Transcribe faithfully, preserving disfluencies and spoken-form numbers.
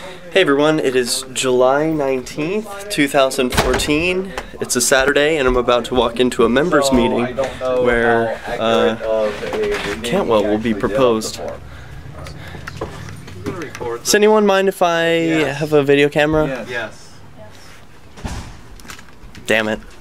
Hey everyone, it is July nineteenth, two thousand fourteen. It's a Saturday and I'm about to walk into a members meeting where uh, Cantwell will be proposed. Does anyone mind if I have a video camera? Yes. Damn it.